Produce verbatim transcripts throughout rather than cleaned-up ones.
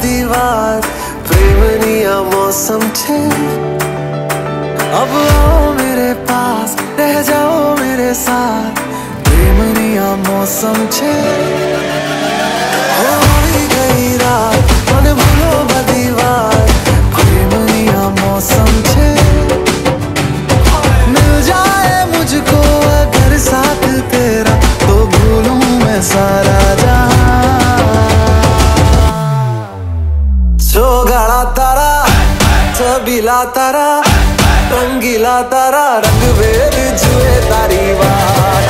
બધી વાત પ્રેમની આ મોસમ છે अब आओ मेरे पास रह जाओ मेरे साथ प्रेमनी आ मौसम छे होई गई रात मन भूलो बधी बात प्रेमनी आ मौसम छे मिल जाए मुझको अगर साथ तेरा तो भूलूं मैं सारा जहां चौगाड़ा तारा छबीला तारा रंगीला तारा रंग वेद जुए तारी बात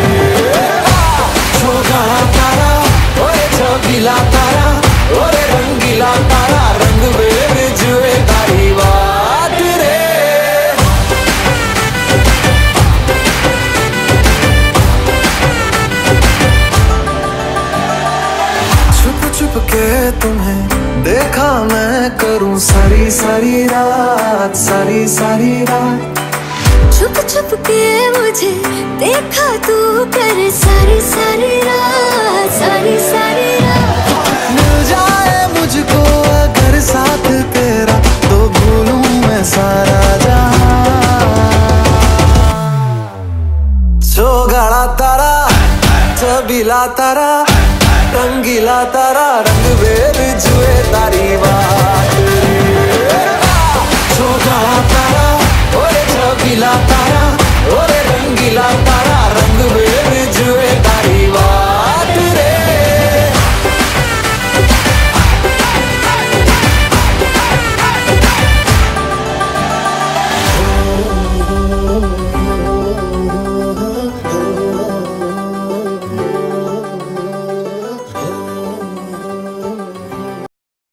छोगाड़ा तारा ओए छबीला तारा ओरे रंगीला तारा रंग वेद जुए तारी बात रे छुप छुप के तुम्हें देखा मैं करूं सारी सारी रात सारी सारी रात छुप छुप के मुझे देखा तू कर सारी सारी रात सारी सारी रात